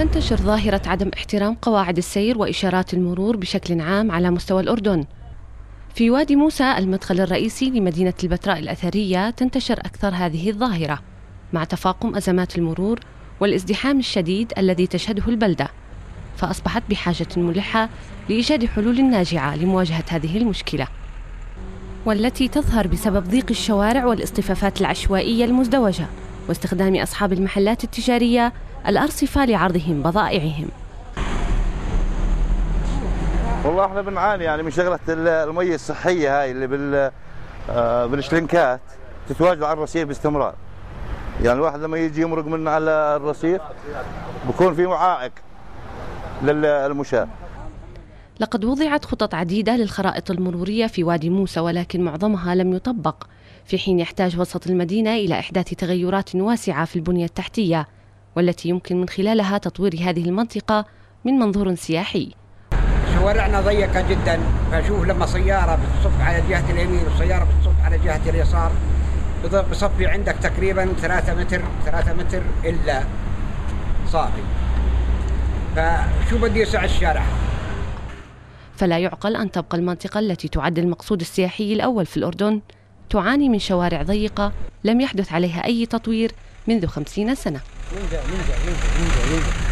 تنتشر ظاهرة عدم احترام قواعد السير وإشارات المرور بشكل عام على مستوى الأردن. في وادي موسى المدخل الرئيسي لمدينة البتراء الأثرية تنتشر أكثر هذه الظاهرة مع تفاقم أزمات المرور والازدحام الشديد الذي تشهده البلدة، فأصبحت بحاجة ملحة لإيجاد حلول ناجعة لمواجهة هذه المشكلة، والتي تظهر بسبب ضيق الشوارع والاصطفافات العشوائية المزدوجة واستخدام أصحاب المحلات التجارية الأرصفة لعرضهم بضائعهم. والله احنا بنعاني يعني من شغله المي الصحيه هاي اللي بالشلنكات تتواجد على الرصيف باستمرار. يعني الواحد لما يجي يمرق من على الرصيف بكون في معائق للمشاة. لقد وضعت خطط عديدة للخرائط المرورية في وادي موسى، ولكن معظمها لم يطبق، في حين يحتاج وسط المدينة إلى إحداث تغيرات واسعة في البنية التحتية، والتي يمكن من خلالها تطوير هذه المنطقة من منظور سياحي. شوارعنا ضيقة جدا، فشوف لما سيارة بتصف على جهة اليمين وسيارة بتصف على جهة اليسار بصفي عندك تقريبا 3 متر إلا صافي، فشو بدي يسع الشارع. فلا يعقل أن تبقى المنطقة التي تعد المقصود السياحي الأول في الأردن تعاني من شوارع ضيقة لم يحدث عليها أي تطوير منذ 50 سنة.